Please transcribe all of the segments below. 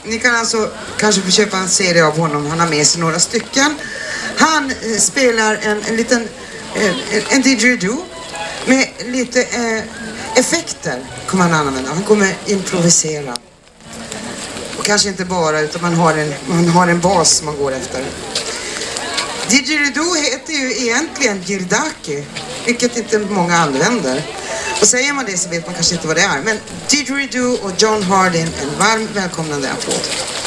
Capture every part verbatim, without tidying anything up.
ni kan alltså kanske få köpa en serie av honom. Han har med sig några stycken. Han eh, spelar en, en liten eh, en didgeridoo med lite eh, effekter kommer han använda. Han kommer improvisera. Och kanske inte bara, utan man har en, man har en bas man går efter. Didgeridoo heter ju egentligen girdaki, vilket inte många använder. Och säger man det så vet man kanske inte vad det är. Men didgeridoo och John Hardin, en varm välkomnande applåd.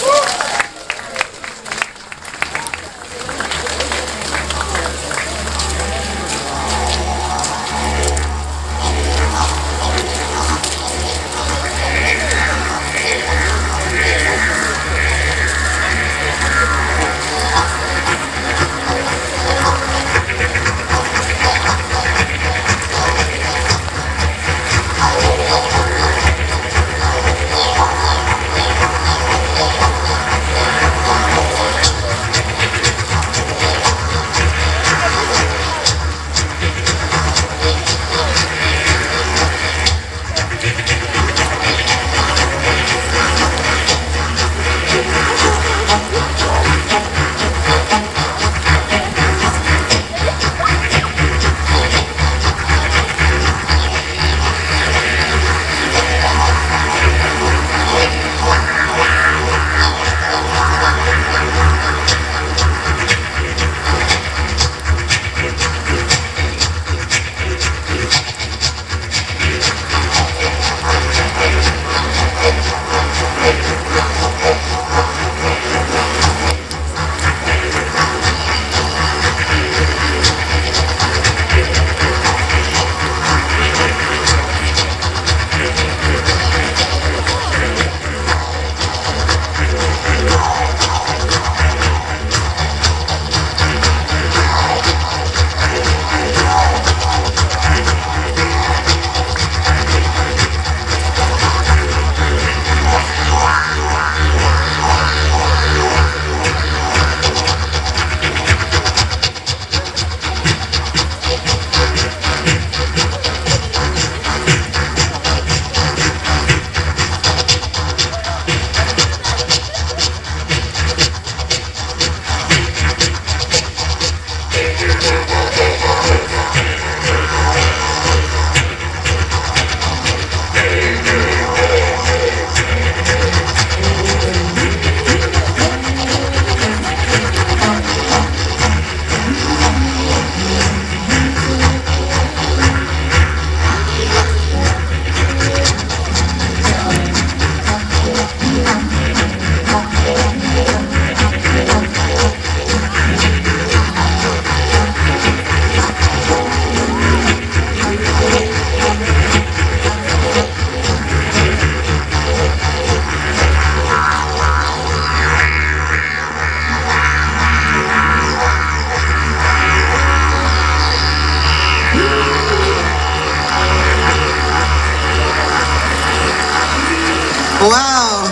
Wow!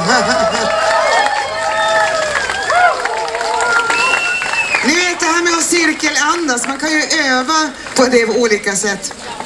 Ni vet det här med att cirkelandas, man kan ju öva på det på olika sätt.